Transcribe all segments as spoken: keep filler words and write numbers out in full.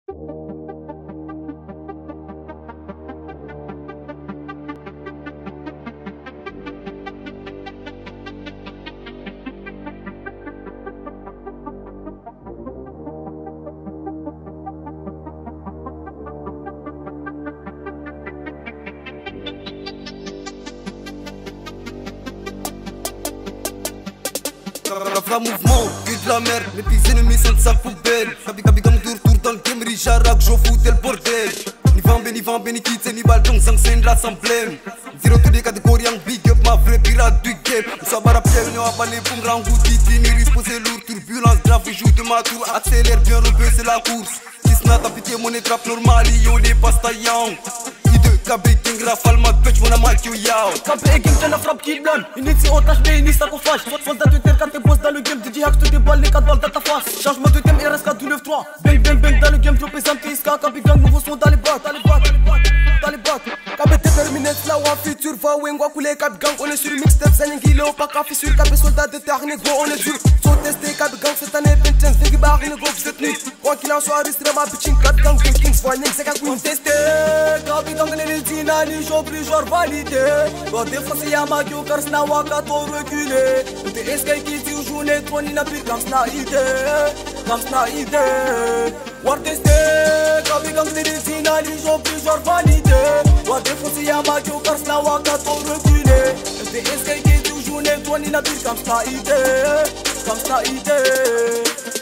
La mouvement, que de la merde, mes petits ennemis sont de sa poubelle. Kabi kabi comme tour tour dans le game, Rijarak, j'en fous tel bordel. Ni van ben, ni van ben, ni quitte, ni bal donc sang c'est de l'assemblée. Zéro tous les catégories en big up, ma vraie pirate du game. Nous bara pied, nous avalé pour me rendre titi, ni risposer lourd, turbulence grave, je joue de ma tour, accélère bien, rebeu c'est la course. Si ce n'a pas pitié, mon étrape normal, yo les pastaillants. Kabe gang rafale ma bitch mon amal qui yao Kabe gang t'en a frappe qui blonde. Initié au tâche mais initié au flash. Soldat de terre quand t'es boss dans le game. D J hack te déballe les quatre balles dans ta face. Changement de thème R S K deux neuf trois. Bang bang bang dans le game je présente T S K. Kabe gang nouveau son dans les boîtes. Dans les boîtes, dans les boîtes. Kabe déterminé là ou en futur. Va ou en couler Kabe gang. On est sur mixtape Zanin Kilo. Pas qu'à fissure. Kabe soldat de terre négro on est dur. So testé Kabe gang cette année vingt-cinq. Figgy bar une go cette nuit. Quoi qu'il en soit risque de ma bitch. Kabe gang de Kings Warning. C'est qu'à queen testé. Kabe gang n'est dina ni jo plus genre validé. Quand défoncer y'a ma gueule car sna waka to reculé. T'es escape qui dit journée trop ni n'a plus comme sna idée. Comme sna idée. War testé. Kabe gang n'est dina ni jo plus genre validé. Quand défoncer y'a ma gueule car sna waka to reculé. T'es escape qui dit journée trop ni n'a plus comme sna idée. Comme sna idée.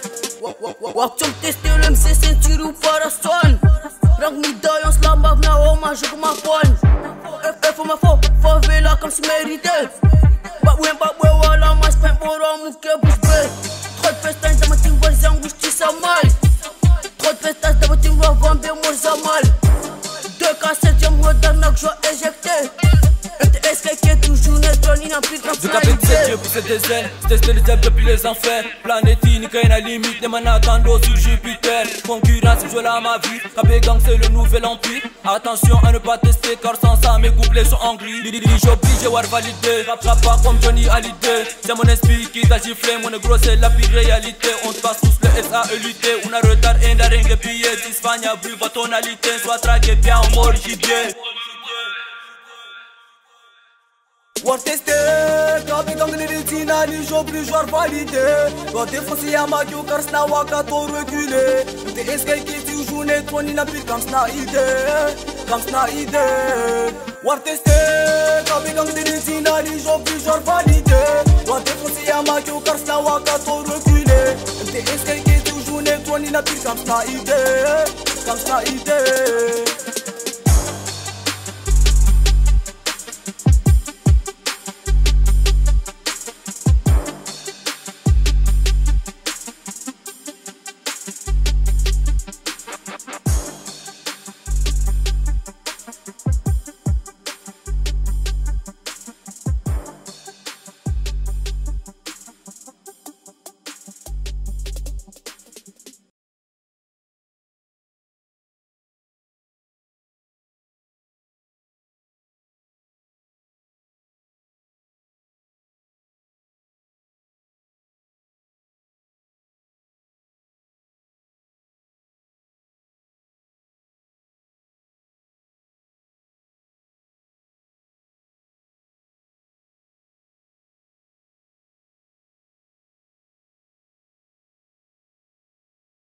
Wak chom testé le M C ceinture ou parasol. Rank mi dai on slamba na oma jogo ma pon. E fo ma fo, favela comme se mérite. Ba wen ba wen wala mas pen boro mu ke busbe. Trop de festas da matin voisin justiça mal. Trop de festas da matin va vambe morza mal. Deux cassettes j'aime redonner que je vais éjecter. Est-ce qu'il y a toujours une étoile, il n'a plus de Je capte cette Dieu, pousser des ailes, tester les ailes depuis les enfers. Planète unique, il y a la limite, les manatando sur Jupiter. Concurrence, je la ma vie, Kabe gang c'est le nouvel empire. Attention à ne pas tester, car sans ça mes couplets sont en gris. J'ai obligé war valider, rap rap pas comme Johnny Hallyday. C'est mon esprit qui t'a giflé, mon négro c'est la pire réalité. On te passe tous le S A E lutter, on a retard et n'a rien que piller. Tisfania, vu votre tonalité, soit traqué, bien en mort, gibier. War testé, Kabe gang n'est dina ni jo plus joueur validé. Quand défoncer y'a ma gueule car sna waka to reculé. T'es escape qui dit journée trop ni n'a plus comme sna idée. Comme sna idée. War testé, Kabe gang n'est dina ni jo plus joueur validé. Quand défoncer y'a ma gueule car sna waka to reculé. T'es escape qui dit journée trop ni n'a plus comme sna idée. Comme sna idée.